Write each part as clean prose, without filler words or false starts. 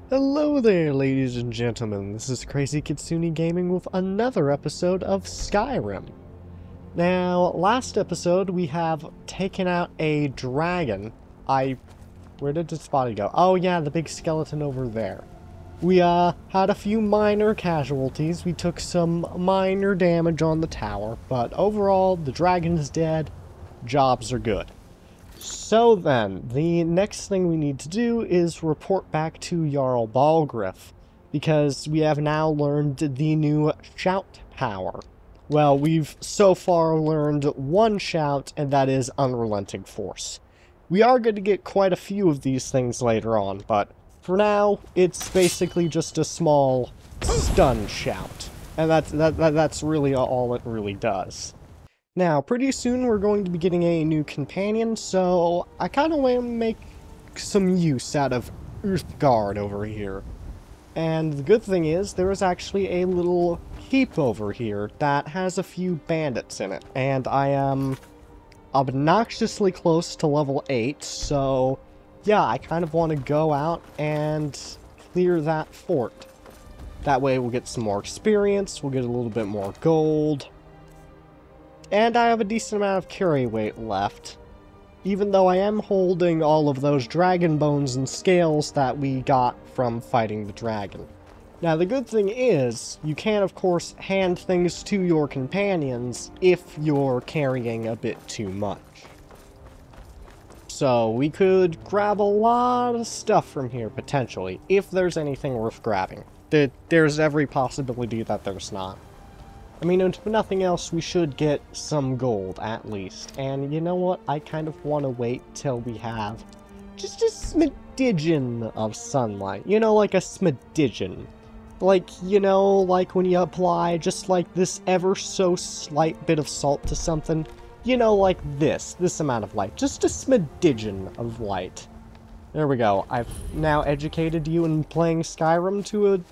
Hello there, ladies and gentlemen. This is Crazy Kitsune Gaming with another episode of Skyrim. Now, last episode we have taken out a dragon. Where did this body go? Oh yeah, the big skeleton over there. We had a few minor casualties. We took some minor damage on the tower, but overall the dragon is dead. Jobs are good. So then, the next thing we need to do is report back to Jarl Balgruuf, because we have now learned the new shout power. Well, we've so far learned one shout, and that is Unrelenting Force. We are going to get quite a few of these things later on, but for now, it's basically just a small stun shout. And that's really all it really does. Now, pretty soon we're going to be getting a new companion, so I kind of want to make some use out of Uthgard over here. And the good thing is, there is actually a little keep over here that has a few bandits in it. And I am obnoxiously close to level 8, so yeah, I kind of want to go out and clear that fort. That way we'll get some more experience, we'll get a little bit more gold. And I have a decent amount of carry weight left, even though I am holding all of those dragon bones and scales that we got from fighting the dragon. Now the good thing is, you can of course hand things to your companions if you're carrying a bit too much. So we could grab a lot of stuff from here potentially, if there's anything worth grabbing. There's every possibility that there's not. I mean, if nothing else, we should get some gold, at least. And you know what? I kind of want to wait till we have just a smidgen of sunlight. You know, like a smidgen. Like, you know, like when you apply just like this ever so slight bit of salt to something. You know, like this amount of light. Just a smidgen of light. There we go. I've now educated you in playing Skyrim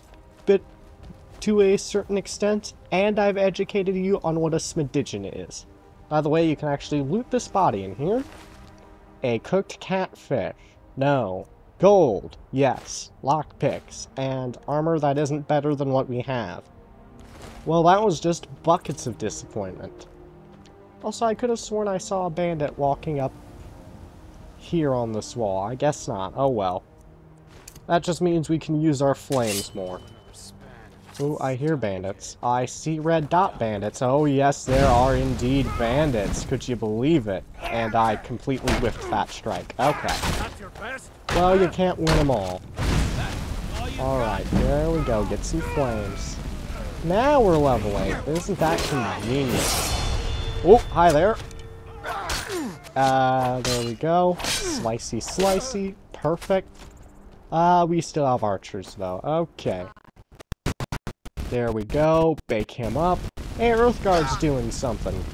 to a certain extent, and I've educated you on what a smidgen is. By the way, you can actually loot this body in here. A cooked catfish. No. Gold. Yes. Lockpicks. And armor that isn't better than what we have. Well, that was just buckets of disappointment. Also, I could have sworn I saw a bandit walking up here on this wall. I guess not. Oh well. That just means we can use our flames more. Oh, I hear bandits. I see red dot bandits. Oh yes, there are indeed bandits. Could you believe it? And I completely whiffed that strike. Okay. Well, you can't win them all. Alright, there we go. Get some flames. Now we're level 8. Isn't that convenient? Oh, hi there. There we go. Slicey, slicey. Perfect. We still have archers, though. Okay. There we go. Bake him up. Hey, Uthgard's doing something.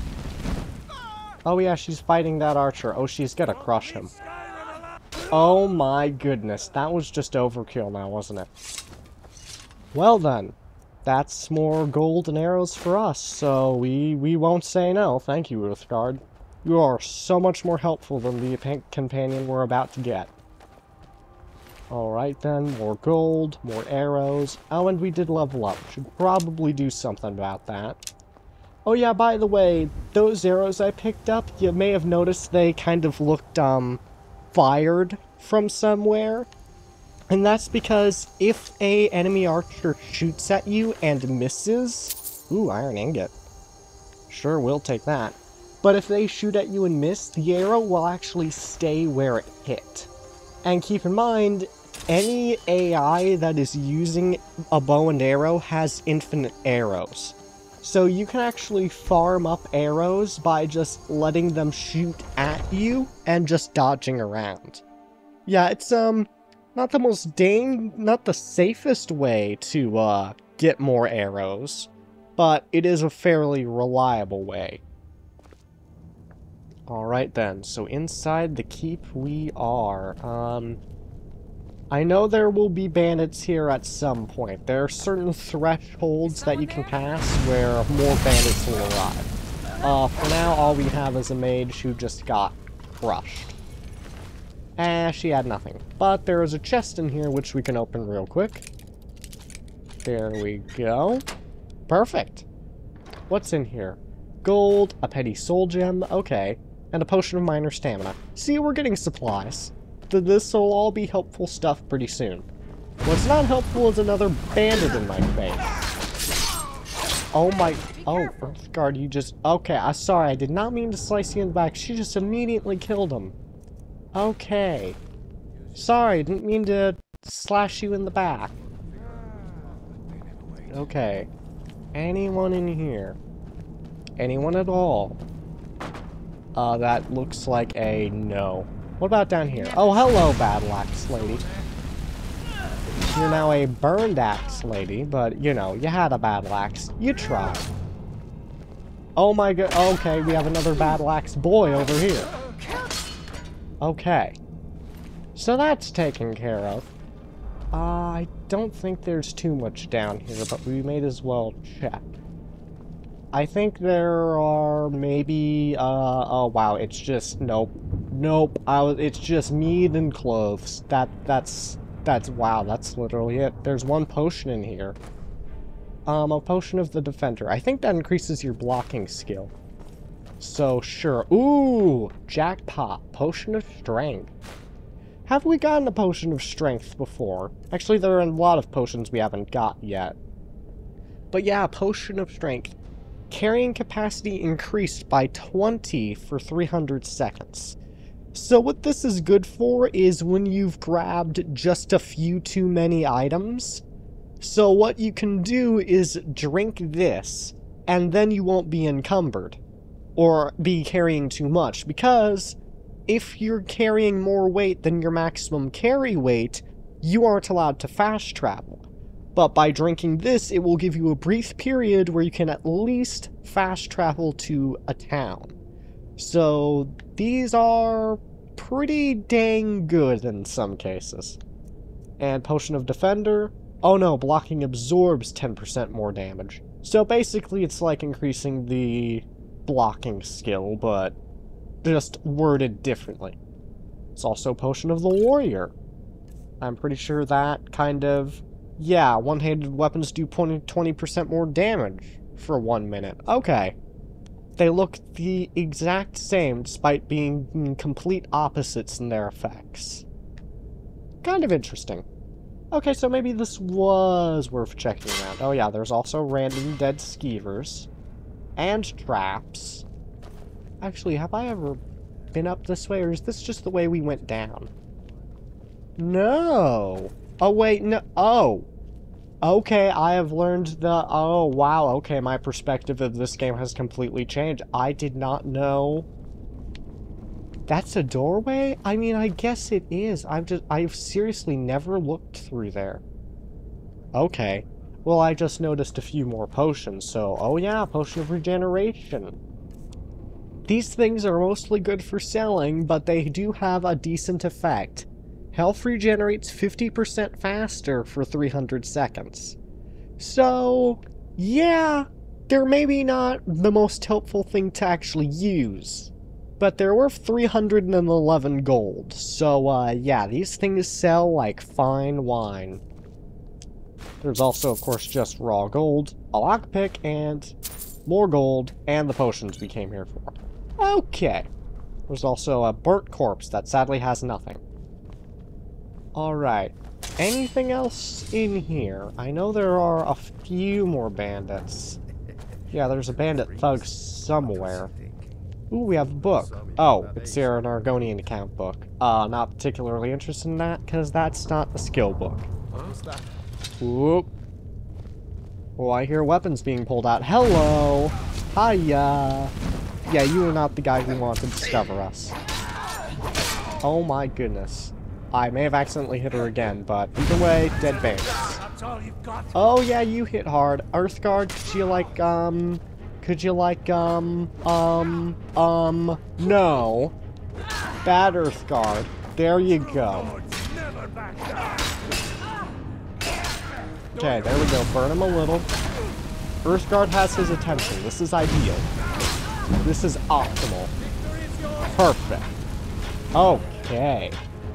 Oh yeah, she's fighting that archer. Oh, she's gonna crush him. Oh my goodness. That was just overkill now, wasn't it? Well then. That's more gold and arrows for us, so we won't say no. Thank you, Uthgard. You are so much more helpful than the companion we're about to get. Alright then, more gold, more arrows. Oh, and we did level up. Should probably do something about that. Oh yeah, by the way, those arrows I picked up, you may have noticed they kind of looked, fired from somewhere. And that's because if a enemy archer shoots at you and misses... Ooh, iron ingot. Sure, we'll take that. But if they shoot at you and miss, the arrow will actually stay where it hit. And keep in mind, any AI that is using a bow and arrow has infinite arrows. So you can actually farm up arrows by just letting them shoot at you and just dodging around. Yeah, it's not the safest way to get more arrows, but it is a fairly reliable way. Alright then, so inside the keep we are. I know there will be bandits here at some point. There are certain thresholds that you can pass where more bandits will arrive. For now, all we have is a mage who just got crushed. She had nothing. But there is a chest in here which we can open real quick. There we go. Perfect. What's in here? Gold, a petty soul gem, okay, and a potion of minor stamina. See, we're getting supplies. This will all be helpful stuff pretty soon. What's not helpful is another bandit in my face. Oh my... Oh, Earthguard, you just... Okay, I'm sorry, I did not mean to slice you in the back. She just immediately killed him. Okay. Sorry, didn't mean to slash you in the back. Okay. Anyone in here? Anyone at all? That looks like a no. What about down here? Oh, hello, Battle Axe Lady. You're now a burned axe lady, but, you know, you had a battle axe. You tried. Oh my god. Okay, we have another battle axe boy over here. Okay. So that's taken care of. I don't think there's too much down here, but we may as well check. I think there are maybe, oh wow, it's just, nope. Nope, it's just meat and clothes. That's, wow, that's literally it. There's one potion in here. A potion of the defender. I think that increases your blocking skill. So, sure. Ooh, jackpot. Potion of strength. Have we gotten a potion of strength before? Actually, there are a lot of potions we haven't got yet. But yeah, potion of strength. Carrying capacity increased by 20 for 300 seconds. So what this is good for is when you've grabbed just a few too many items. So what you can do is drink this, and then you won't be encumbered. Or be carrying too much, because if you're carrying more weight than your maximum carry weight, you aren't allowed to fast travel. But by drinking this, it will give you a brief period where you can at least fast travel to a town. So these are pretty dang good in some cases. And Potion of Defender. Oh no, blocking absorbs 10% more damage. So basically it's like increasing the blocking skill, but just worded differently. It's also Potion of the Warrior. I'm pretty sure that kind of... Yeah, one-handed weapons do 20% more damage for 1 minute. Okay. They look the exact same, despite being complete opposites in their effects. Kind of interesting. Okay, so maybe this was worth checking around. Oh yeah, there's also random dead skeevers. And traps. Actually, have I ever been up this way, or is this just the way we went down? No! Oh wait, no- oh! Okay, I have learned the- oh wow, okay, my perspective of this game has completely changed. I did not know... That's a doorway? I mean, I guess it is. I've seriously never looked through there. Okay. Well, I just noticed a few more potions, so... Oh yeah, Potion of Regeneration. These things are mostly good for selling, but they do have a decent effect. Health regenerates 50% faster for 300 seconds. So, yeah, they're maybe not the most helpful thing to actually use. But they're worth 311 gold, so yeah, these things sell like fine wine. There's also, of course, just raw gold, a lockpick, and more gold, and the potions we came here for. Okay. There's also a burnt corpse that sadly has nothing. Alright. Anything else in here? I know there are a few more bandits. Yeah, there's a bandit thug somewhere. Ooh, we have a book. Oh, it's here, an Argonian account book. Not particularly interested in that, because that's not the skill book. Whoop. Oh, I hear weapons being pulled out. Hello! Hiya! Yeah, you are not the guy who wanted to discover us. Oh my goodness. I may have accidentally hit her again, but either way, dead bandits. Oh yeah, you hit hard. Earthguard, no. Bad Earthguard. There you go. Okay, there we go. Burn him a little. Earthguard has his attention. This is ideal. This is optimal. Perfect. Okay.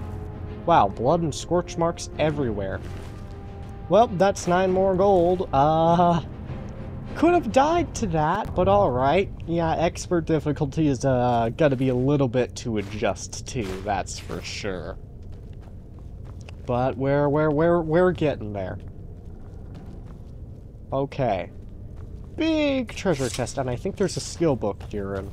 Wow, blood and scorch marks everywhere. Well, that's 9 more gold. Could have died to that, but alright. Yeah, expert difficulty is, gotta be a little bit to adjust to, that's for sure. But we're getting there. Okay. Big treasure chest, and I think there's a skill book here. And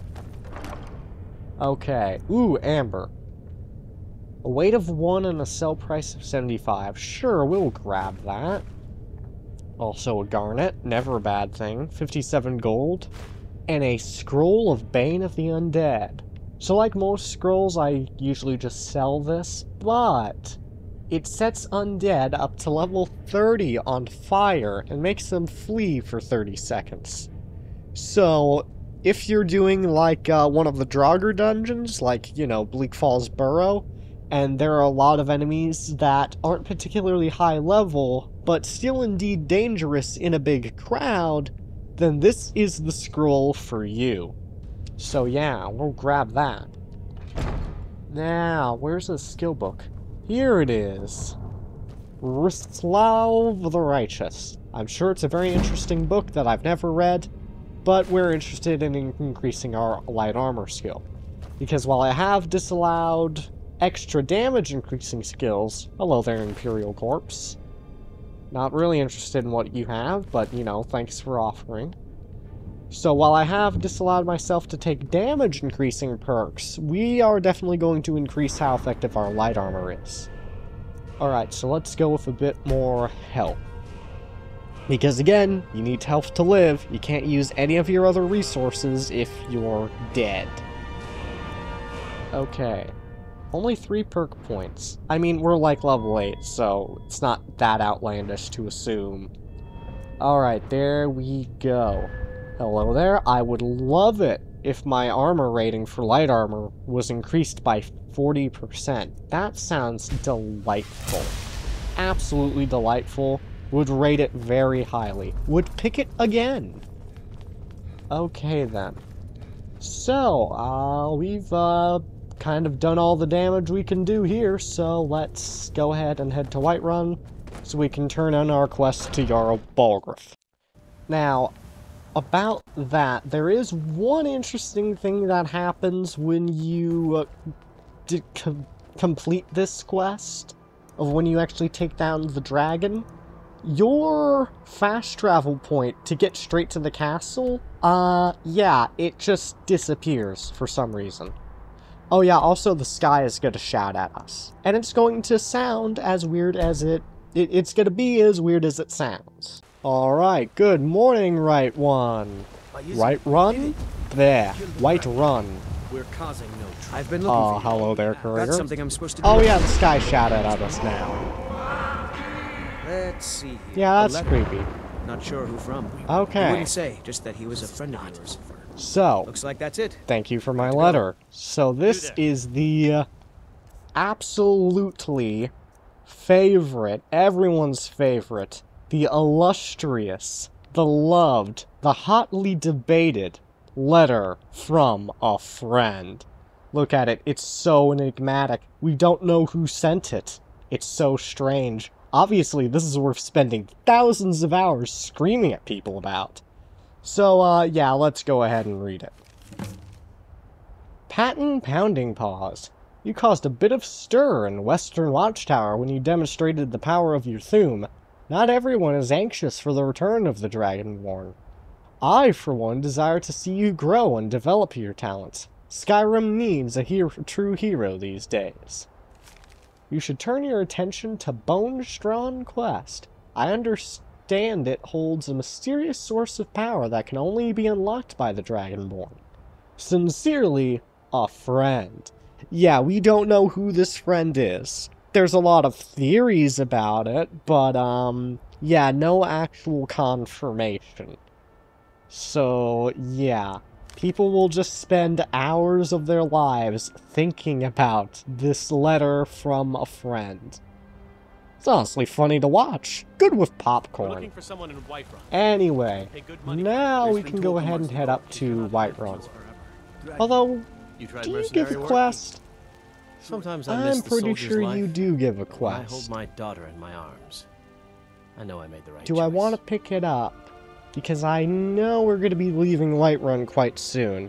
okay. Ooh, amber. A weight of 1 and a sell price of 75. Sure, we'll grab that. Also a garnet, never a bad thing. 57 gold. And a scroll of Bane of the Undead. So like most scrolls, I usually just sell this, but it sets undead up to level 30 on fire and makes them flee for 30 seconds. So, if you're doing like one of the Draugr dungeons, like, you know, Bleak Falls Burrow, and there are a lot of enemies that aren't particularly high level, but still indeed dangerous in a big crowd, then this is the scroll for you. So yeah, we'll grab that. Now, where's the skill book? Here it is. Rislav the Righteous. I'm sure it's a very interesting book that I've never read, but we're interested in increasing our light armor skill. Because while I have disallowed extra damage increasing skills, hello there, Imperial Corpse. Not really interested in what you have, but, you know, thanks for offering. So while I have disallowed myself to take damage increasing perks, we are definitely going to increase how effective our light armor is. Alright, so let's go with a bit more health. Because again, you need health to live. You can't use any of your other resources if you're dead. Okay. Only 3 perk points. I mean, we're like level 8, so it's not that outlandish to assume. Alright, there we go. Hello there. I would love it if my armor rating for light armor was increased by 40%. That sounds delightful. Absolutely delightful. Would rate it very highly. Would pick it again. Okay then. So, we've kind of done all the damage we can do here, so let's go ahead and head to Whiterun so we can turn in our quest to Jarl Balgruuf. Now, about that, there is one interesting thing that happens when you complete this quest, of when you actually take down the dragon. Your fast travel point to get straight to the castle, yeah, it just disappears for some reason. Oh yeah, also the sky is going to shout at us. And it's going to sound as weird as it's going to be as weird as it sounds. Alright, good morning, Right One. Right Run? There, Whiterun. We're causing no trouble. I've been looking for you. Hello there, courier. That's something I'm supposed to do. Oh yeah, the sky shouted at us now. Let's see here. Yeah, that's creepy. Not sure who from. Okay. He wouldn't say, just that he was a friend of yours. So, looks like that's it. Thank you for my letter. So this is the absolutely favorite, everyone's favorite, the illustrious, the loved, the hotly debated letter from a friend. Look at it, it's so enigmatic. We don't know who sent it. It's so strange. Obviously, this is worth spending thousands of hours screaming at people about. So, yeah, let's go ahead and read it. Patent Pounding Paws. You caused a bit of stir in Western Watchtower when you demonstrated the power of your Thume. Not everyone is anxious for the return of the Dragonborn. I, for one, desire to see you grow and develop your talents. Skyrim needs a true hero these days. You should turn your attention to Bonestrawn Quest. I understand it holds a mysterious source of power that can only be unlocked by the Dragonborn. Sincerely, a friend. Yeah, we don't know who this friend is. There's a lot of theories about it, but, yeah, no actual confirmation. So, yeah. People will just spend hours of their lives thinking about this letter from a friend. It's honestly funny to watch. Good with popcorn. We're looking for someone in Whiterun. Anyway, now we can go ahead and head up to Whiterun. Although, do you give quest Sometimes I miss I'm the pretty soldier's sure life you do give a when I hold quest. my daughter in my arms. I know I made the right Do choice. I want to pick it up? Because I know we're going to be leaving Whiterun quite soon.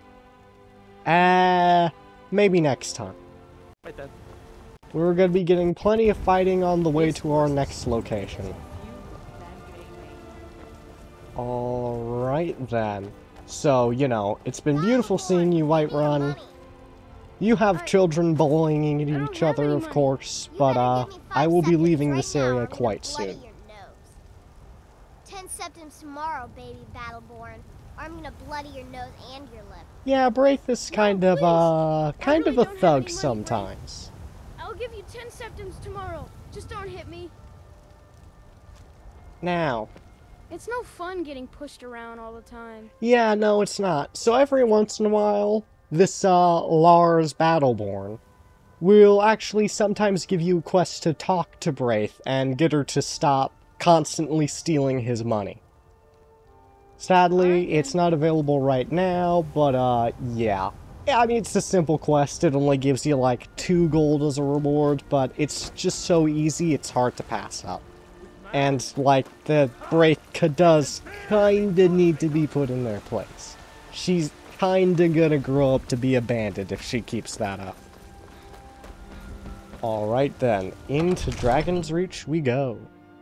Maybe next time. Right then. We're going to be getting plenty of fighting on the way to our next location. Alright then. So, you know, it's been beautiful seeing you, Whiterun. You have children bullying each other, of course, but, I will be leaving this area quite soon. 10 septims tomorrow, baby Battleborn. Or I'm gonna bloody your nose and your lip. Yeah, Braith is kind of a don't have thug any money, sometimes. I'll give you 10 septims tomorrow. Just don't hit me. Now, It's no fun getting pushed around all the time. yeah, no, it's not. So every once in a while, this, Lars Battleborn will actually sometimes give you quests to talk to Braith and get her to stop constantly stealing his money. Sadly, it's not available right now, but, yeah. Yeah, I mean, it's a simple quest. It only gives you, like, 2 gold as a reward, but it's just so easy, it's hard to pass up. And, like, the Braith does kinda need to be put in their place. She's kinda gonna grow up to be a bandit if she keeps that up. Alright then, into Dragonsreach we go.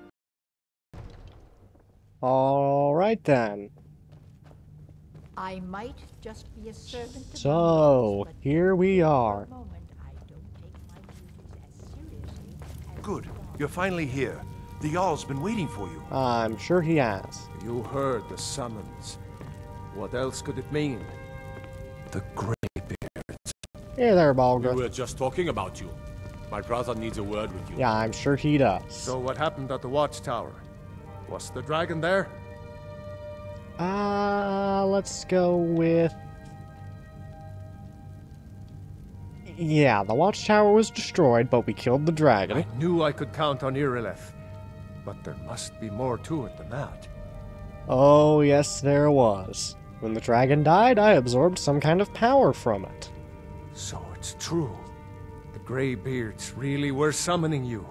Alright then. I might just be a servant to So, Bandits, but here we for are. the moment, I don't take my duties as seriously as Good. You're finally here. The Jarl's been waiting for you. I'm sure he has. You heard the summons. What else could it mean? The Greybeards. Hey there, We Balgruth. were just talking about you. My brother needs a word with you. Yeah, I'm sure he does. So what happened at the watchtower? Was the dragon there? Let's go with... Yeah, the watchtower was destroyed, but we killed the dragon. I knew I could count on Irileth. But there must be more to it than that. Oh, yes, there was. When the dragon died, I absorbed some kind of power from it. So it's true. The Greybeards really were summoning you.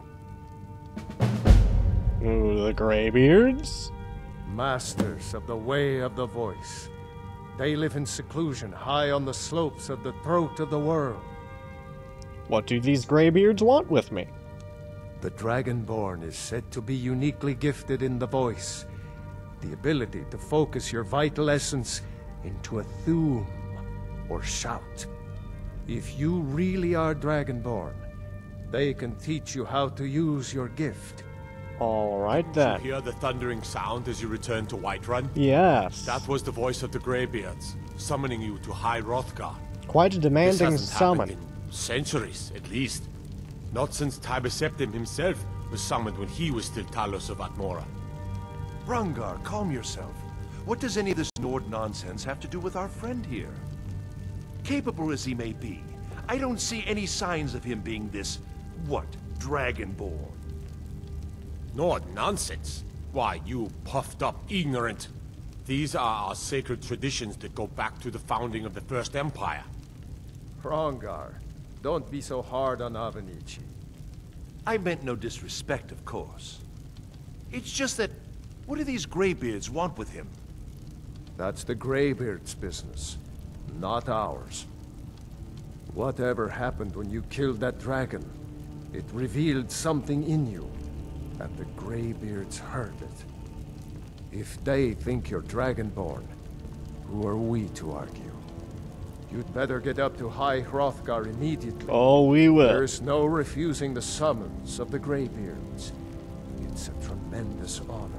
Ooh, the Greybeards? Masters of the Way of the Voice. They live in seclusion high on the slopes of the throat of the world. What do these Greybeards want with me? The Dragonborn is said to be uniquely gifted in the voice. The ability to focus your vital essence into a thum, or shout. If you really are Dragonborn, they can teach you how to use your gift. Alright You then. hear the thundering sound as you return to Whiterun? Yes. That was the voice of the Greybeards, summoning you to High Hrothgar. Quite a This demanding hasn't summon. happened in centuries, at least. Not since Tiber Septim himself was summoned when he was still Talos of Atmora. Rungar, calm yourself. What does any of this Nord nonsense have to do with our friend here? Capable as he may be, I don't see any signs of him being this, what, Dragonborn. Nord nonsense. Why, you puffed up ignorant. These are our sacred traditions that go back to the founding of the First Empire. Hrongar, don't be so hard on Avenici. I meant no disrespect, of course. It's just that, what do these Greybeards want with him? That's the Greybeards' business, not ours. Whatever happened when you killed that dragon, it revealed something in you, and the Greybeards heard it. If they think you're Dragonborn, who are we to argue? You'd better get up to High Hrothgar immediately. Oh, we will. There's no refusing the summons of the Greybeards. It's a tremendous honor.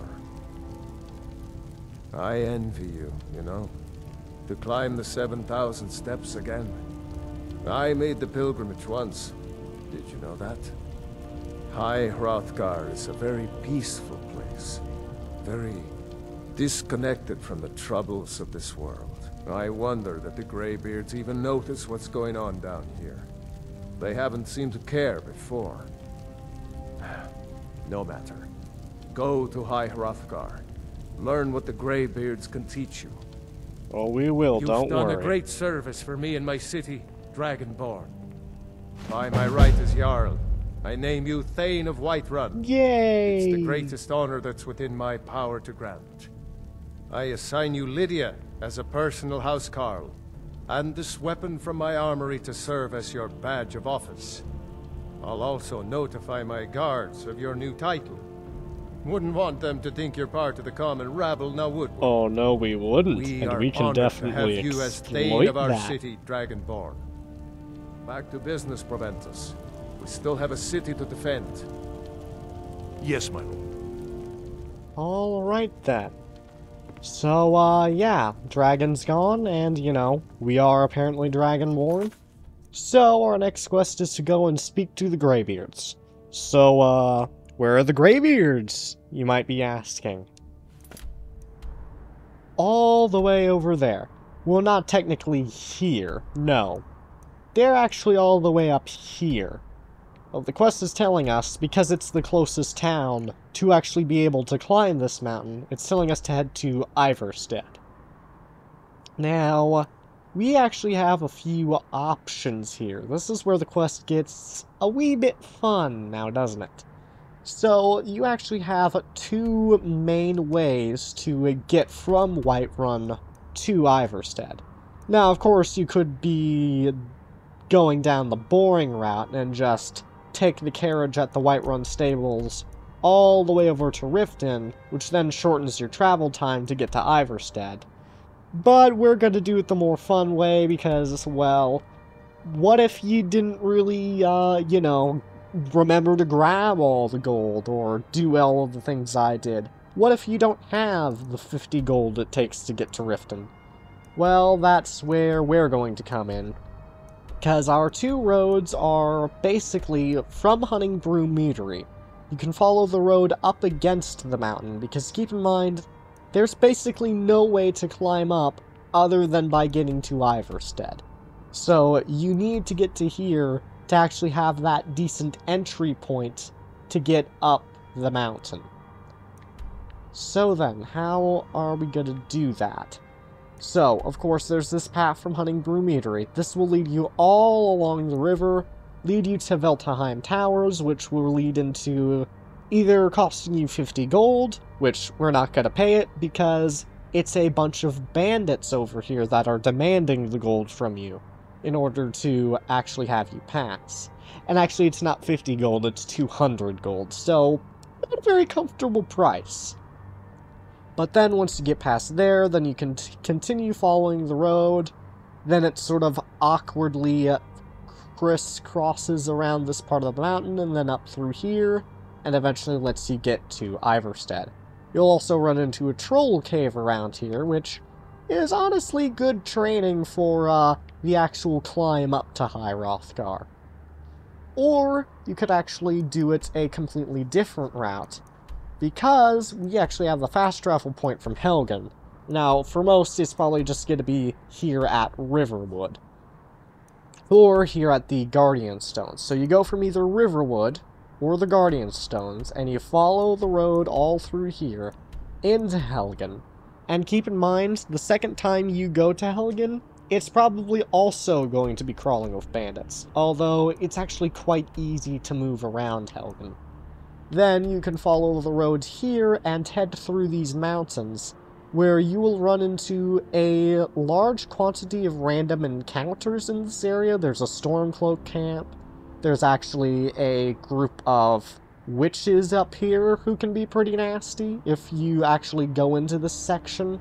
I envy you, you know, to climb the 7,000 steps again. I made the pilgrimage once. Did you know that? High Hrothgar is a very peaceful place. Very disconnected from the troubles of this world. I wonder that the Greybeards even notice what's going on down here. They haven't seemed to care before. No matter. Go to High Hrothgar. Learn what the Greybeards can teach you. Oh, we will, don't You've done worry. a great service for me and my city, Dragonborn. By my right as Jarl, I name you Thane of Whiterun. Yay! It's the greatest honor that's within my power to grant. I assign you Lydia as a personal housecarl, and this weapon from my armory to serve as your badge of office. I'll also notify my guards of your new title. Wouldn't want them to think you're part of the common rabble, now would we? Oh no, we wouldn't, We and are we can honored to definitely have you as Thane exploit of our that. city, Dragonborn. Back to business, Proventus. We still have a city to defend. Yes, my lord. Alright then. So, yeah, Dragon's gone, and, you know, we are apparently Dragonborn. So, our next quest is to go and speak to the Greybeards. So, where are the Greybeards, you might be asking? All the way over there. Well, not technically here, no. They're actually all the way up here. Well, the quest is telling us, because it's the closest town to actually be able to climb this mountain, it's telling us to head to Ivarstead. Now, we actually have a few options here. This is where the quest gets a wee bit fun now, doesn't it? So, you actually have two main ways to get from Whiterun to Ivarstead. Now, of course, you could be going down the boring route and just take the carriage at the Whiterun stables all the way over to Riften, which then shortens your travel time to get to Ivarstead. But we're going to do it the more fun way because, well, what if you didn't really, you know, remember to grab all the gold or do all of the things I did? What if you don't have the 50 gold it takes to get to Riften? Well, that's where we're going to come in. Because our two roads are basically from Hunting Brew Meadery. You can follow the road up against the mountain, because keep in mind, there's basically no way to climb up other than by getting to Ivarstead. So you need to get to here to actually have that decent entry point to get up the mountain. So then, how are we going to do that? So, of course, there's this path from Hunting Brew Meadery. This will lead you all along the river, lead you to Veltheim Towers, which will lead into either costing you 50 gold, which we're not going to pay it because it's a bunch of bandits over here that are demanding the gold from you in order to actually have you pass. And actually, it's not 50 gold, it's 200 gold, so not a very comfortable price. But then once you get past there, then you can continue following the road. Then it sort of awkwardly crisscrosses around this part of the mountain and then up through here, and eventually lets you get to Ivarstead. You'll also run into a troll cave around here, which is honestly good training for the actual climb up to High Hrothgar. Or you could actually do it a completely different route, because we actually have the fast travel point from Helgen. Now, for most, it's probably just going to be here at Riverwood, or here at the Guardian Stones. So you go from either Riverwood or the Guardian Stones, and you follow the road all through here into Helgen. And keep in mind, the second time you go to Helgen, it's probably also going to be crawling with bandits, although it's actually quite easy to move around Helgen. Then you can follow the road here and head through these mountains, where you will run into a large quantity of random encounters in this area. There's a Stormcloak camp. There's actually a group of witches up here who can be pretty nasty if you actually go into this section.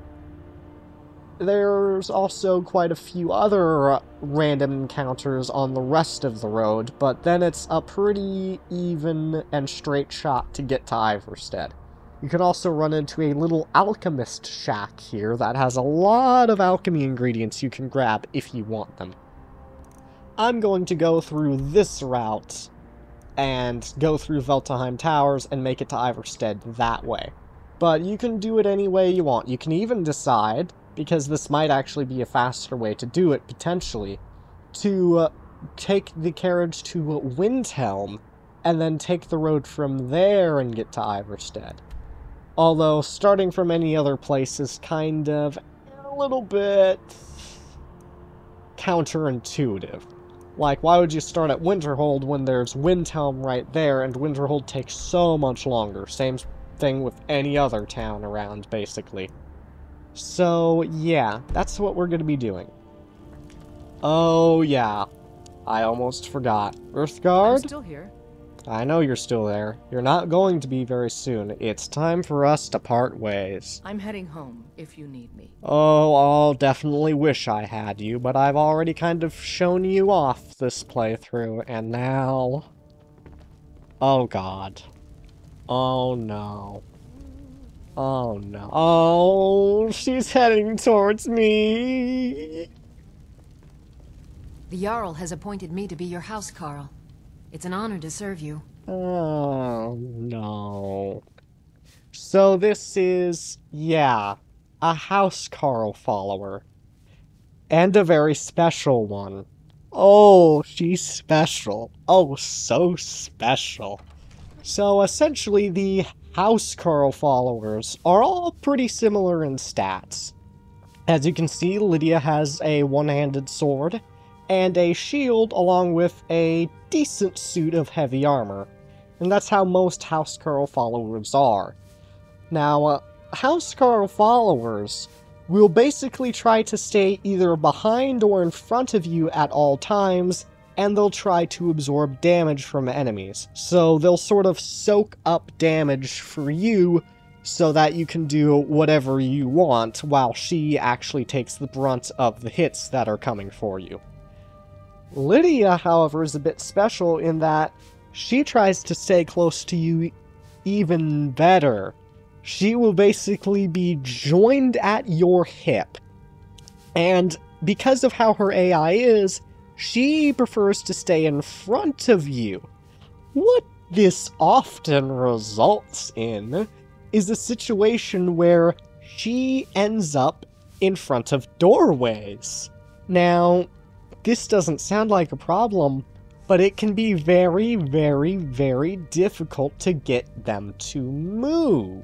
There's also quite a few other random encounters on the rest of the road, but then it's a pretty even and straight shot to get to Ivarstead. You can also run into a little alchemist shack here that has a lot of alchemy ingredients you can grab if you want them. I'm going to go through this route and go through Veltheim Towers and make it to Ivarstead that way. But you can do it any way you want. You can even decide, because this might actually be a faster way to do it, potentially, to take the carriage to Windhelm, and then take the road from there and get to Ivarstead. Although, starting from any other place is kind of a little bit counterintuitive. Like, why would you start at Winterhold when there's Windhelm right there, and Winterhold takes so much longer? Same thing with any other town around, basically. So, yeah, that's what we're gonna be doing. Oh, yeah. I almost forgot. Earthguard? I'm still here. I know you're still there. You're not going to be very soon. It's time for us to part ways. I'm heading home if you need me. Oh, I'll definitely wish I had you, but I've already kind of shown you off this playthrough, and now... Oh, God. Oh, no. Oh, no. Oh, she's heading towards me! The Jarl has appointed me to be your housecarl. It's an honor to serve you. Oh, no. So this is, yeah, a housecarl follower. And a very special one. Oh, she's special. Oh, so special. So essentially, the housecarl followers are all pretty similar in stats. As you can see, Lydia has a one-handed sword and a shield along with a decent suit of heavy armor. And that's how most housecarl followers are. Now, housecarl followers will basically try to stay either behind or in front of you at all times, and they'll try to absorb damage from enemies. So they'll sort of soak up damage for you so that you can do whatever you want, while she actually takes the brunt of the hits that are coming for you. Lydia, however, is a bit special in that she tries to stay close to you even better. She will basically be joined at your hip. And because of how her AI is, she prefers to stay in front of you. What this often results in is a situation where she ends up in front of doorways. Now, this doesn't sound like a problem, but it can be very, very, very difficult to get them to move.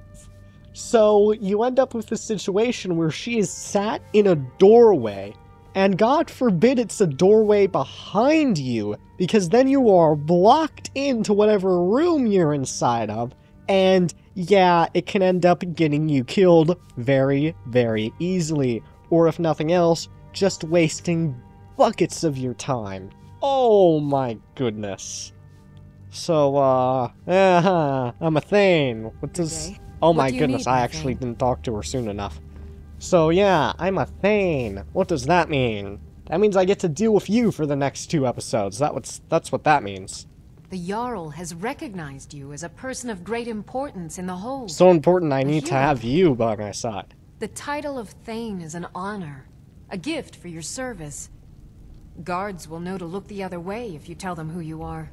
So you end up with a situation where she is sat in a doorway, and God forbid it's a doorway behind you, because then you are blocked into whatever room you're inside of, and yeah, it can end up getting you killed very, very easily, or if nothing else, just wasting buckets of your time. Oh my goodness. So, I'm a Thane. What does... Today? Oh What my do you goodness, need, I my actually Thane? didn't talk to her soon enough. So yeah, I'm a Thane. What does that mean? That means I get to deal with you for the next 2 episodes. That's what that means. The Jarl has recognized you as a person of great importance in the hold. So important I need to hero. have you by my side. The title of Thane is an honor, a gift for your service. Guards will know to look the other way if you tell them who you are.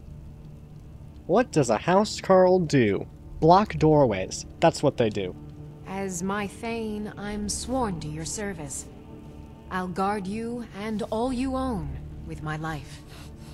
What does a housecarl do? Block doorways. That's what they do. As my Thane, I'm sworn to your service. I'll guard you and all you own with my life.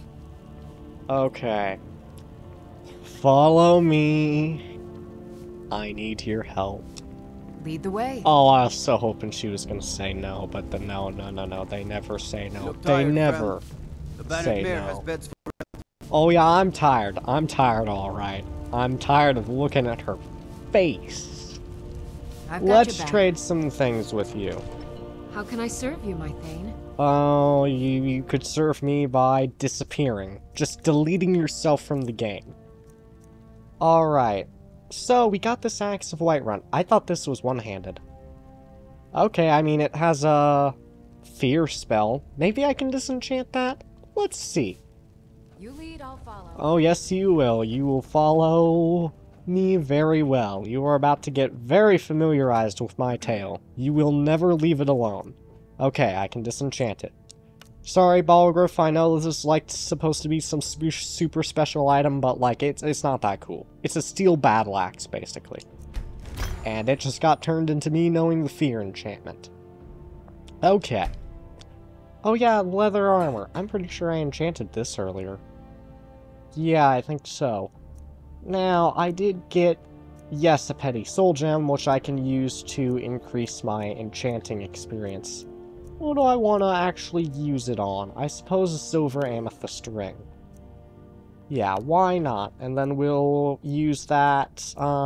Okay. Follow me. I need your help. Lead the way. Oh, I was so hoping she was gonna say no, but then no, they never say no. They never say no. Oh yeah, I'm tired. I'm tired, alright. I'm tired of looking at her face. I've got Let's your back. trade some things with you. How can I serve you, my Thane? Oh, you could serve me by disappearing. Just deleting yourself from the game. Alright. So, we got this Axe of Whiterun. I thought this was one-handed. Okay, I mean, it has a fear spell. Maybe I can disenchant that? Let's see. You lead, I'll follow. Oh, yes, you will. You will follow me very well. You are about to get very familiarized with my tale. You will never leave it alone. Okay, I can disenchant it. Sorry, Balgriff, I know this is, like, supposed to be some super special item, but, like, it's not that cool. It's a steel battle axe, basically. And it just got turned into me knowing the fear enchantment. Okay. Oh yeah, leather armor. I'm pretty sure I enchanted this earlier. Yeah, I think so. Now, I did get, yes, a petty soul gem, which I can use to increase my enchanting experience. What do I want to actually use it on? I suppose a silver amethyst ring. Yeah, why not? And then we'll use that,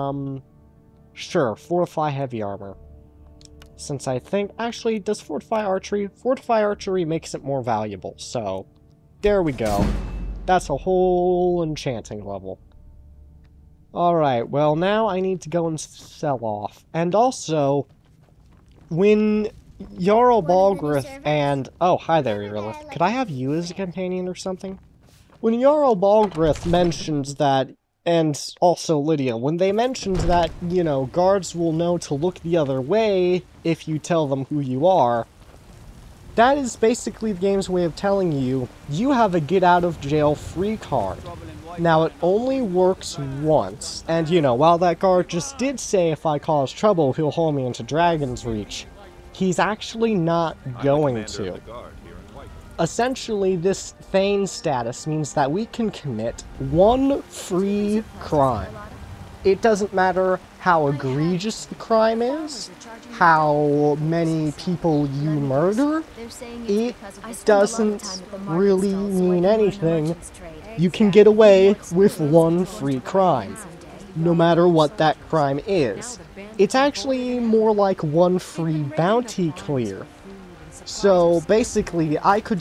sure, fortify heavy armor. Since I think, actually, does fortify archery? Fortify archery makes it more valuable, so there we go. That's a whole enchanting level. Alright, well now I need to go and sell off. And also, when Jarl Balgruth and... Oh, hi there, Irilith. Could I have you as a companion or something? When Jarl Balgruth mentions that, and also Lydia, when they mentioned that, you know, guards will know to look the other way if you tell them who you are, that is basically the game's way of telling you, you have a get-out-of-jail-free card. Now, it only works once, and you know, while that guard just did say if I cause trouble, he'll haul me into Dragonsreach, he's actually not going to. Essentially, this Thane status means that we can commit one free crime. It doesn't matter how egregious the crime is, how many people you murder, it doesn't really mean anything. You can get away with one free crime, no matter what that crime is. It's actually more like one free bounty clear. So basically, I could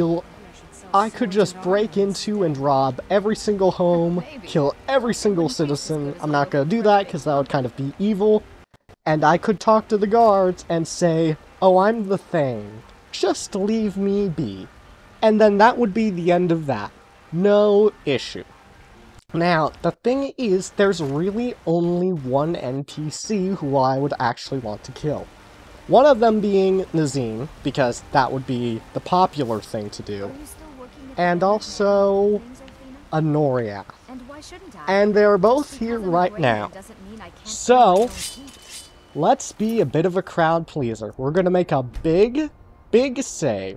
just break into and rob every single home, kill every single citizen. I'm not gonna do that because that would kind of be evil. And I could talk to the guards and say, oh, I'm the Thane. Just leave me be. And then that would be the end of that. No issue. Now, the thing is, there's really only one NPC who I would actually want to kill. One of them being Nazim, because that would be the popular thing to do. And also Honoria. And they're both here right now. So, let's be a bit of a crowd pleaser. We're gonna make a big save.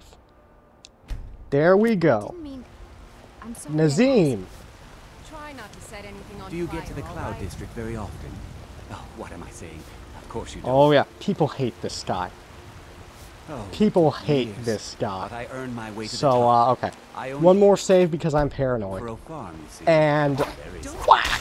There we go. Nazim. Do you get to the Cloud District very often? Oh, what am I saying? Of course you don't. Oh yeah, people hate this guy. Oh, People hate this guy. But I earn my way to the So, top. okay. One more save because I'm paranoid. For a farm, you see. And... whack!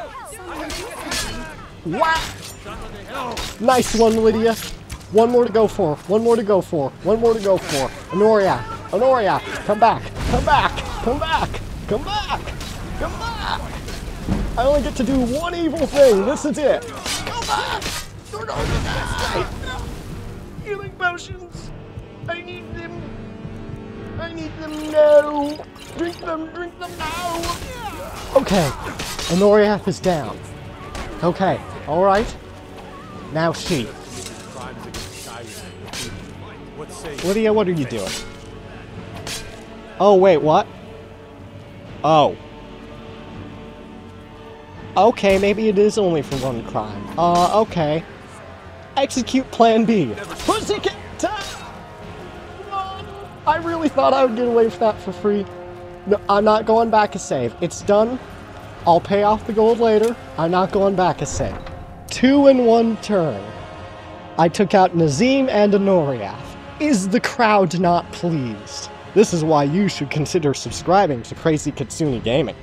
Whack! Nice one, Lydia. One more to go for. One more to go for. One more to go for. Honoria. Honoria. Come back. Come back. Come back. Come back. Come back. I only get to do one evil thing. This is it. Come back. You're not gonna die. Healing potions. I need them. I need them now. Drink them now. Okay. Honoria is down. Okay. Alright. Now she. Lydia, what are you doing? Oh, wait, what? Oh. Okay, maybe it is only for one crime. Okay. Execute Plan B. Pussycat time! I really thought I would get away with that for free. No, I'm not going back a save. It's done. I'll pay off the gold later. I'm not going back a save. 2 in 1 turn. I took out Nazim and Honoria. Is the crowd not pleased? This is why you should consider subscribing to Crazy Kitsune Gaming.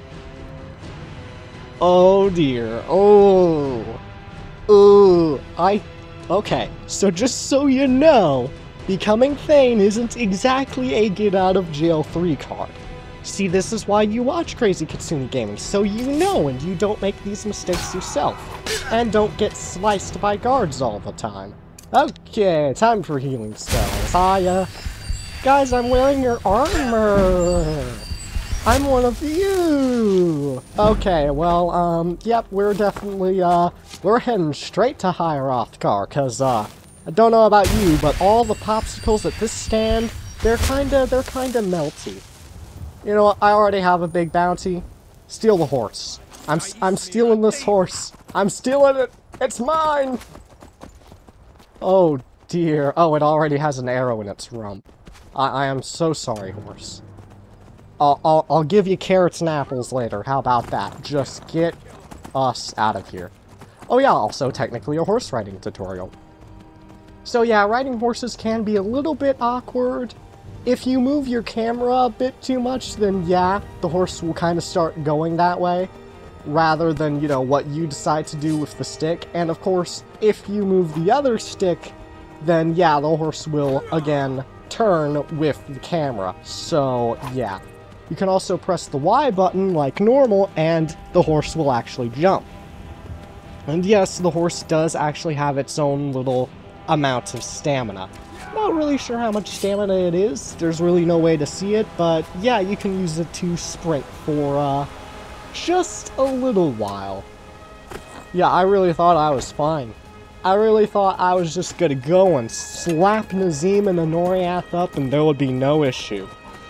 Oh dear. Oh. Ooh. Okay, so just so you know, becoming Thane isn't exactly a get-out-of-jail-free card. See, this is why you watch Crazy Kitsune Gaming, so you know and you don't make these mistakes yourself. And don't get sliced by guards all the time. Okay, time for healing spells. Hiya. Guys, I'm wearing your armor. I'm one of you. Okay, well, yep, we're definitely, we're heading straight to High Hrothgar, cause, I don't know about you, but all the popsicles at this stand, they're kinda melty. You know what, I already have a big bounty. Steal the horse. I'm stealing this horse. I'm stealing it. It's mine. Oh dear. Oh, it already has an arrow in its rump. I am so sorry, horse. I'll give you carrots and apples later. How about that? Just get us out of here. Oh yeah, also technically a horse riding tutorial. So yeah, riding horses can be a little bit awkward. If you move your camera a bit too much, then yeah, the horse will kind of start going that way, rather than, you know, what you decide to do with the stick. And of course, if you move the other stick, then yeah, the horse will, again, turn with the camera. So yeah, you can also press the Y button like normal, and the horse will actually jump. And yes, the horse does actually have its own little amount of stamina. Not really sure how much stamina it is, there's really no way to see it, but yeah, you can use it to sprint for just a little while. Yeah, I really thought I was fine. I really thought I was just gonna go and slap Nazim and the Noriath up and there would be no issue.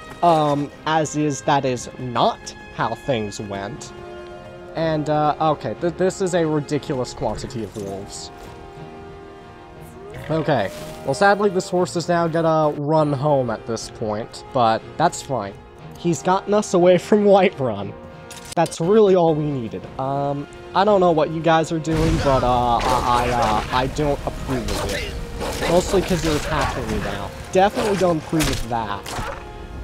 That is not how things went. And, okay, this is a ridiculous quantity of wolves. Okay, well sadly this horse is now gonna run home at this point, but that's fine. He's gotten us away from Whiterun. That's really all we needed. I don't know what you guys are doing, but, I don't approve of it. Mostly because you're attacking me now. Definitely don't approve of that.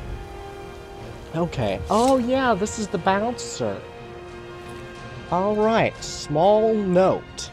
Okay. Oh yeah, this is the bouncer. Alright, small note.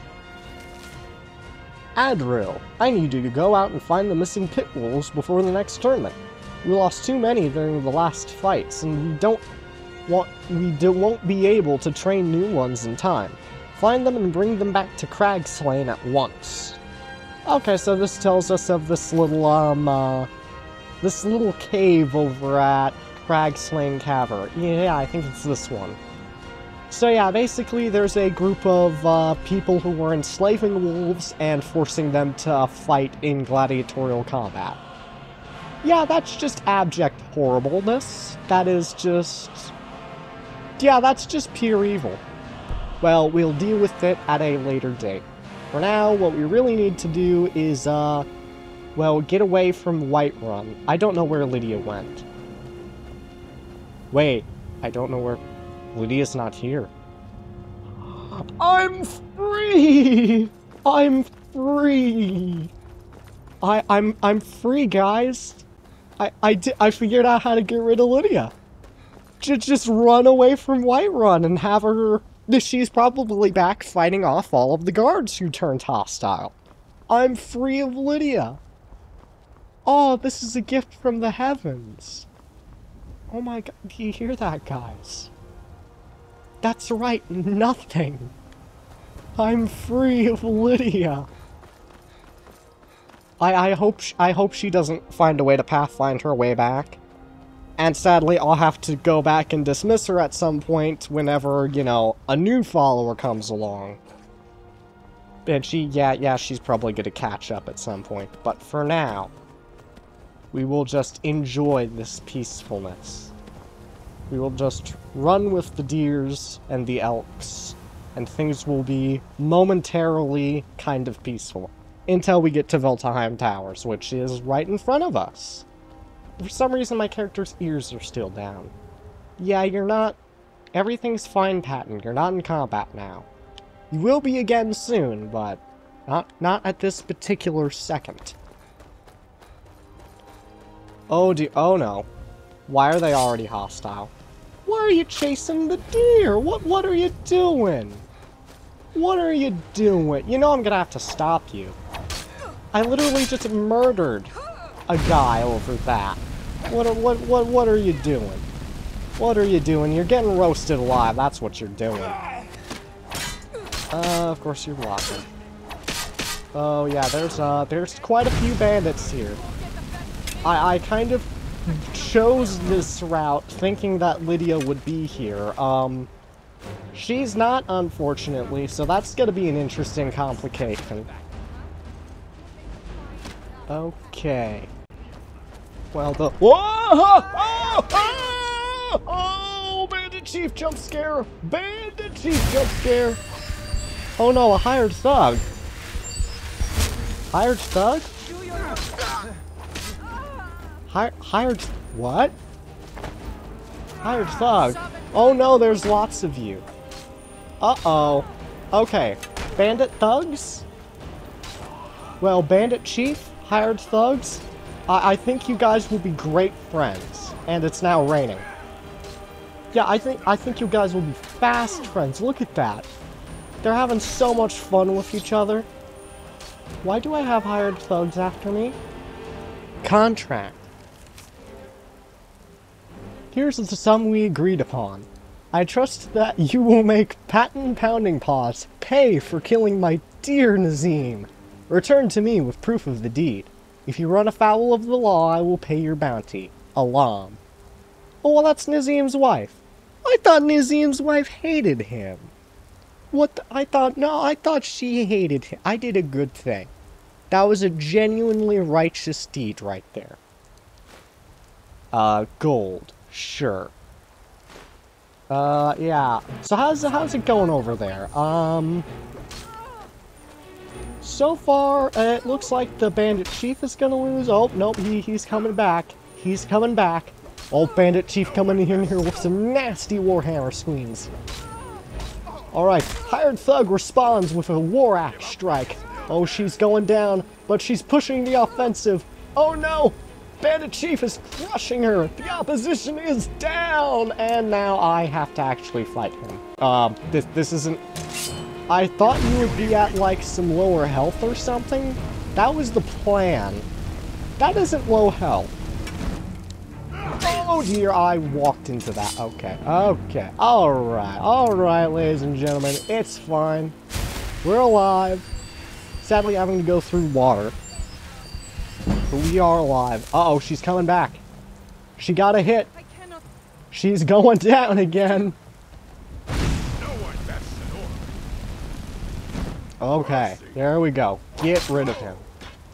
Adril, I need you to go out and find the missing pit wolves before the next tournament. We lost too many during the last fights, and we won't be able to train new ones in time. Find them and bring them back to Cragslane at once. Okay, so this tells us of this little cave over at Cragslane Cavern. Yeah, I think it's this one. So yeah, basically there's a group of people who were enslaving wolves and forcing them to fight in gladiatorial combat. Yeah, that's just abject horribleness. That is just... yeah, that's just pure evil. Well, we'll deal with it at a later date. For now, what we really need to do is, well, get away from Whiterun. I don't know where Lydia went. Wait, I don't know where... Lydia's not here. I'm free! I'm free! I'm free, guys! I figured out how to get rid of Lydia. Just run away from Whiterun and have her... she's probably back fighting off all of the guards who turned hostile. I'm free of Lydia! Oh, this is a gift from the heavens. Oh my god, do you hear that, guys? That's right, nothing. I'm free of Lydia. I hope she doesn't find a way to pathfind her way back. And sadly, I'll have to go back and dismiss her at some point whenever, you know, a new follower comes along. And she's probably gonna catch up at some point. But for now, we will just enjoy this peacefulness. We will just run with the deers and the elks, and things will be momentarily kind of peaceful. Until we get to Veltheim Towers, which is right in front of us. For some reason, my character's ears are still down. Yeah, you're not... everything's fine, Patton. You're not in combat now. You will be again soon, but not at this particular second. Oh no. Why are they already hostile? Why are you chasing the deer? What are you doing? What are you doing? You know I'm gonna have to stop you. I literally just murdered a guy over that. What are you doing? What are you doing? You're getting roasted alive, that's what you're doing. Of course you're blocking. Oh yeah, there's quite a few bandits here. I kind of chose this route thinking that Lydia would be here. She's not, unfortunately, so that's gonna be an interesting complication. Okay. Well, the... whoa! Oh, Bandit Chief jump scare! Bandit Chief jump scare! Oh no, a hired thug! Hired thug? Hired... what? Hired thug? Oh no, there's lots of you. Uh-oh. Okay. Bandit thugs? Well, Bandit Chief, hired thugs, I think you guys will be great friends. And it's now raining. Yeah, I think you guys will be fast friends. Look at that. They're having so much fun with each other. Why do I have hired thugs after me? Contract. Here's the sum we agreed upon. I trust that you will make patent pounding paws pay for killing my dear Nazim. Return to me with proof of the deed. If you run afoul of the law, I will pay your bounty. Alam. Oh, well, that's Nazim's wife. I thought Nazim's wife hated him. What? I thought she hated him. I did a good thing. That was a genuinely righteous deed right there. Gold. Sure. Yeah. So how's it going over there? So far, it looks like the Bandit Chief is gonna lose. Oh, nope, he's coming back. He's coming back. Oh, Bandit Chief coming in here with some nasty Warhammer swings. Alright, hired thug responds with a war axe strike. Oh, she's going down, but she's pushing the offensive. Oh no! Bandit Chief is crushing her! The opposition is down! And now I have to actually fight him. This isn't... I thought you would be at, like, some lower health or something. That was the plan. That isn't low health. Oh dear, I walked into that. Okay, okay. Alright, ladies and gentlemen. It's fine. We're alive. Sadly, having to go through water. But we are alive. Uh-oh, she's coming back. She got a hit. She's going down again. Okay, there we go. Get rid of him.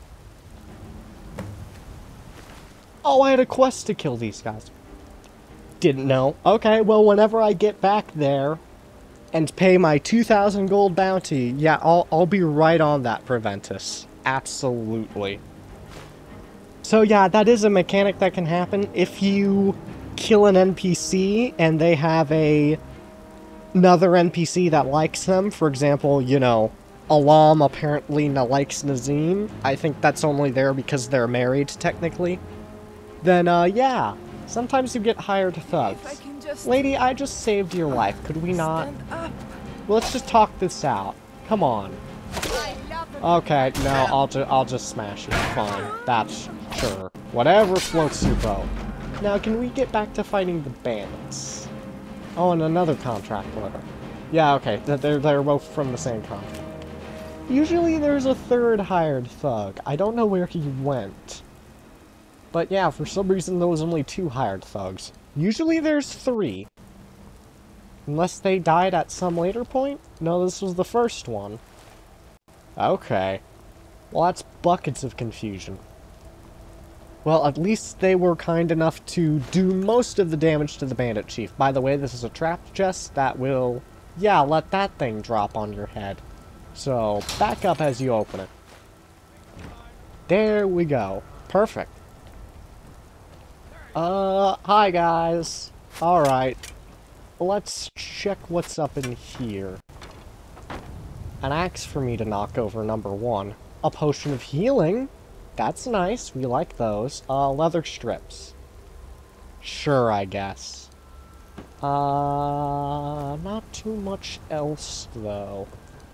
Oh, I had a quest to kill these guys. Didn't know. Okay, well, whenever I get back there and pay my 2,000 gold bounty, yeah, I'll be right on that, Preventus. Absolutely. So yeah, that is a mechanic that can happen. If you kill an NPC and they have another NPC that likes them, for example, you know, Alam apparently likes Nazim. I think that's only there because they're married, technically. Then, yeah. Sometimes you get hired thugs. Lady, I just saved your life. Could we not? Well, let's just talk this out. Come on. Okay, no, I'll just smash you. Fine. That's sure. Whatever floats your boat. Now, can we get back to fighting the bandits? Oh, and another contract letter. Yeah, okay. They're both from the same contract. Usually there's a third hired thug. I don't know where he went. But yeah, for some reason there was only 2 hired thugs. Usually there's 3. Unless they died at some later point? No, this was the first one. Okay. Well, that's buckets of confusion. Well, at least they were kind enough to do most of the damage to the Bandit Chief. By the way, this is a trap chest that will... yeah, let that thing drop on your head. So, back up as you open it. There we go. Perfect. Hi guys. Alright. Let's check what's up in here. An axe for me to knock over, number 1. A potion of healing. That's nice. We like those. Leather strips. Sure, I guess. Not too much else, though.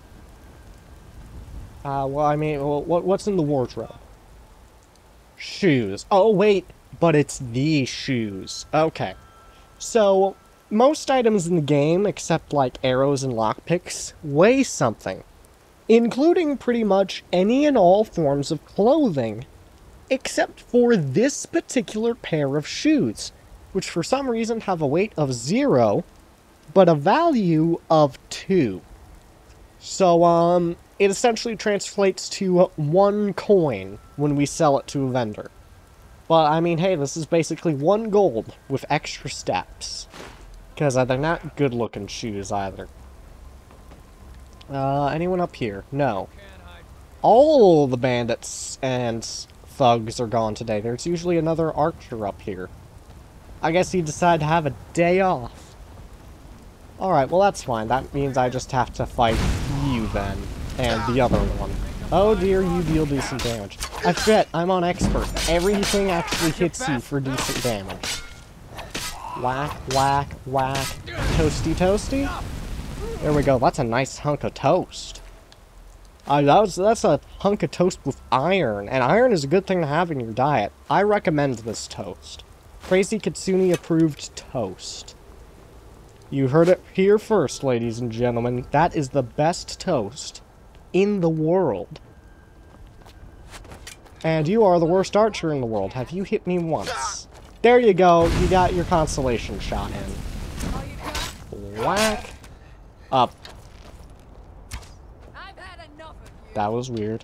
Well, I mean, what's in the wardrobe? Shoes. Oh, wait. But it's these shoes. Okay. So, most items in the game, except like arrows and lockpicks, weigh something. Including pretty much any and all forms of clothing. Except for this particular pair of shoes. Which for some reason have a weight of 0, but a value of 2. So, it essentially translates to 1 coin when we sell it to a vendor. But, I mean, hey, this is basically 1 gold with extra steps. Because they're not good-looking shoes, either. Anyone up here? No. All the bandits and thugs are gone today. There's usually another archer up here. I guess he decided to have a day off. Alright, well that's fine. That means I just have to fight you then. And the other one. Oh dear, you deal decent damage. I forget, I'm on expert. Everything actually hits you for decent damage. Whack, whack, whack. Toasty, toasty. There we go, that's a nice hunk of toast. That's a hunk of toast with iron, and iron is a good thing to have in your diet. I recommend this toast. Crazy Kitsune approved toast. You heard it here first, ladies and gentlemen. That is the best toast in the world. And you are the worst archer in the world. Have you hit me once? There you go. You got your consolation shot in. Whack. Up. That was weird.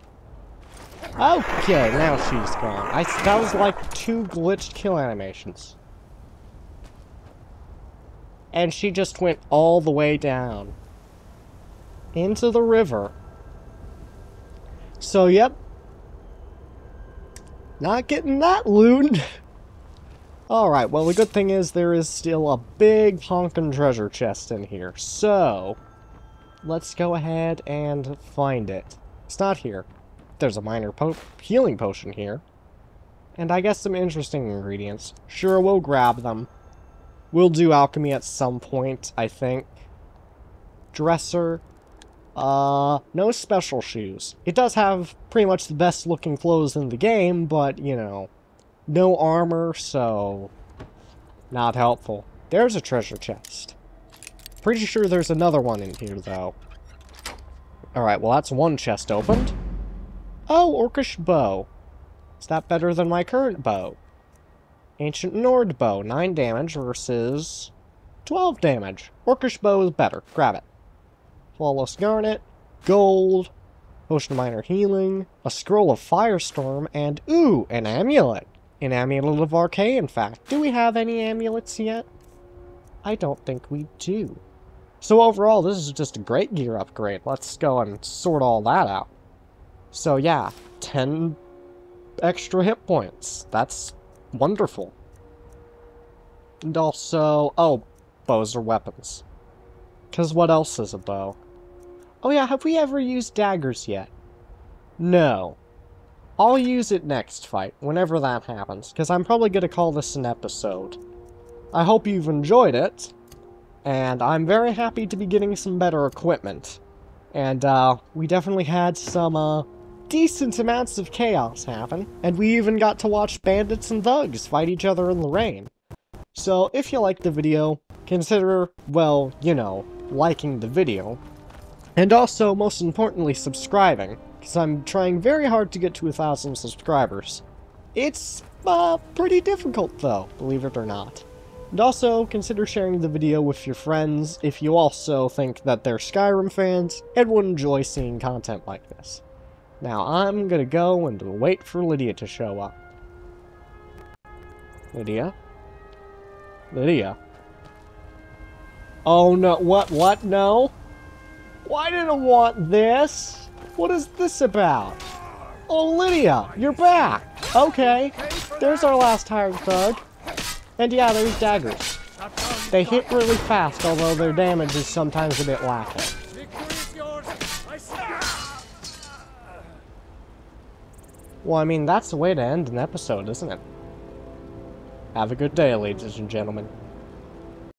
Okay, now she's gone. That was like 2 glitched kill animations. And she just went all the way down. Into the river. So, yep. Not getting that loot. Alright, well the good thing is there is still a big honkin' treasure chest in here. So, let's go ahead and find it. It's not here. There's a minor healing potion here. And I guess some interesting ingredients. Sure, we'll grab them. We'll do alchemy at some point, I think. Dresser. No special shoes. It does have pretty much the best looking clothes in the game, but, you know, no armor, so not helpful. There's a treasure chest. Pretty sure there's another one in here, though. Alright, well that's one chest opened. Oh, Orcish bow. Is that better than my current bow? Ancient Nord bow, 9 damage versus 12 damage. Orcish bow is better. Grab it. Flawless garnet, gold, potion of minor healing, a scroll of firestorm, and ooh, an amulet. An amulet of Arcane, in fact. Do we have any amulets yet? I don't think we do. So overall, this is just a great gear upgrade. Let's go and sort all that out. So yeah, 10 extra hit points. That's wonderful. And also, oh, bows are weapons. Because what else is a bow? Oh yeah, have we ever used daggers yet? No. I'll use it next fight, whenever that happens, because I'm probably going to call this an episode. I hope you've enjoyed it, and I'm very happy to be getting some better equipment. And, we definitely had some, decent amounts of chaos happen, and we even got to watch bandits and thugs fight each other in the rain. So, if you liked the video, consider, well, you know, liking the video. And also, most importantly, subscribing, because I'm trying very hard to get to 1,000 subscribers. It's, pretty difficult, though, believe it or not. And also, consider sharing the video with your friends if you also think that they're Skyrim fans and would enjoy seeing content like this. Now, I'm gonna go and wait for Lydia to show up. Lydia? Lydia? Oh no, what, no? Why did I want this? What is this about? Oh, Lydia, you're back! Okay, there's our last hired thug. And yeah, there's daggers. They hit really fast, although their damage is sometimes a bit lacking. Well, I mean, that's the way to end an episode, isn't it? Have a good day, ladies and gentlemen.